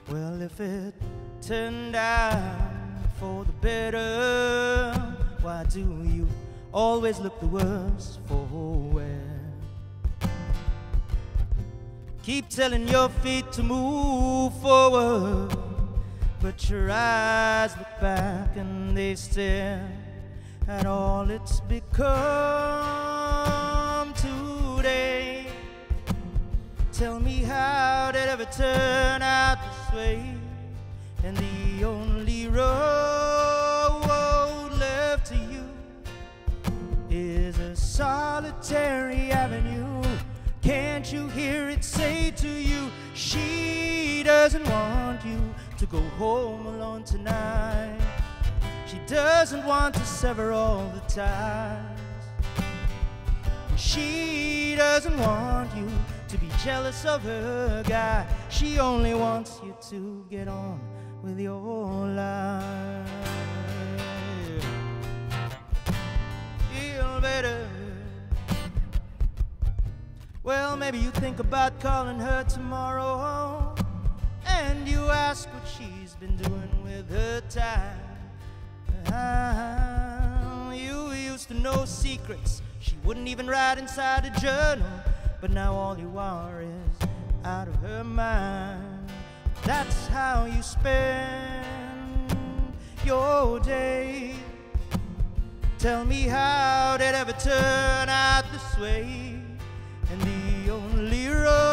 Well, if it turned out for the better, why do you always look the worse for wear? Keep telling your feet to move forward, but your eyes look back and they stare at all it's become today. Tell me, how did it ever turn out this way? And the only road left to you is a solitary avenue. Can't you hear it say to you, she doesn't want you to go home alone tonight. She doesn't want to sever all the ties. She doesn't want you to be jealous of her guy. She only wants you to get on with your life. Feel better. Well, maybe you think about calling her tomorrow, and you ask what she's been doing with her time. You used to know secrets she wouldn't even write inside a journal, but now all you are is out of her mind. That's how you spend your day. Tell me, how did it ever turn out this way? And the only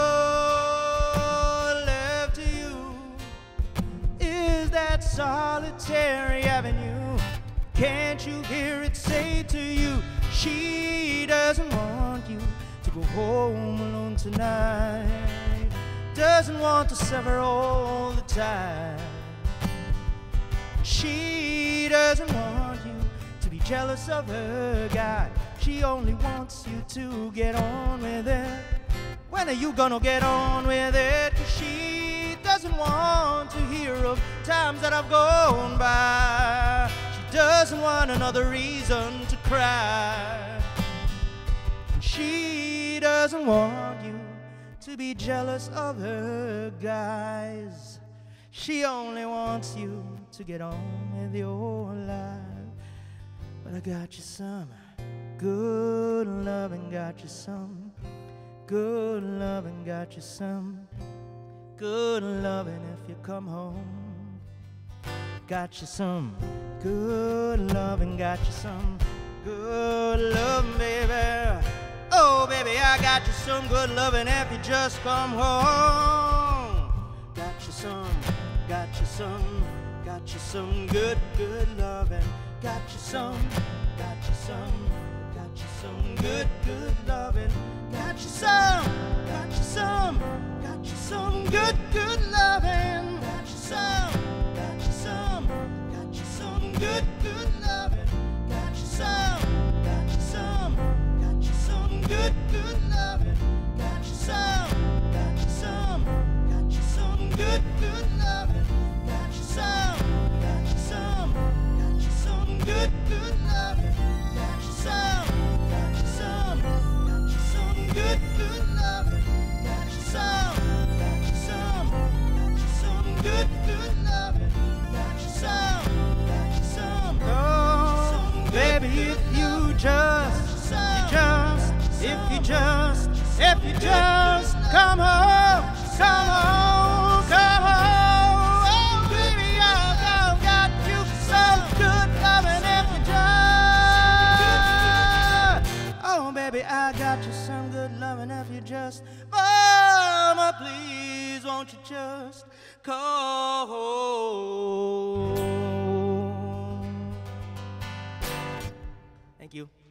road left to you is that solitary avenue. Can't you hear it say to you, she doesn't want you to go home alone tonight, doesn't want to sever all the ties. She doesn't want you to be jealous of her guy. She only wants you to get on with it. When are you gonna get on with it? 'Cause she doesn't want to hear of times that have gone by. She doesn't want another reason to cry. She doesn't want you to be jealous of her guys. She only wants you to get on with your life. But I got you some good loving, got you some good loving, got you some good loving if you come home. Got you some good loving, got you some good loving, baby. Oh, baby, I got you some good loving if you just come home. Got you some good, good loving. Got you some good, good loving. Got you some good, good loving. Got you some good, good loving. Got you some good, good loving. Got you some good, good loving. Got you some good, good loving. Got you some good, good loving. Got you some good, good loving. Got you some. Oh, baby, if you just come home, come home, come home. Oh, baby, I've got you some good loving if you just. Oh, baby, I got you some good loving if you just. Mama, please, won't you just call home? Thank you.